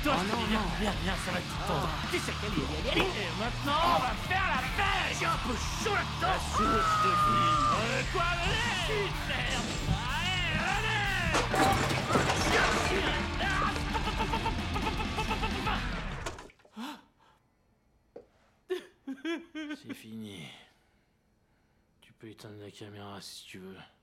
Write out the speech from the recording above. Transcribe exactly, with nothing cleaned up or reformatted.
Toi, Oh je te non, dis, viens, non. viens, viens, ça va te détendre. Tu sais qu'elle Allez, allez, allez. Et maintenant, on va faire la fête. J'ai un peu chaud là-dedans. La source de vie. Euh, quoi, allez. Merde. Allez, allez. C'est fini. Tu peux éteindre la caméra si tu veux.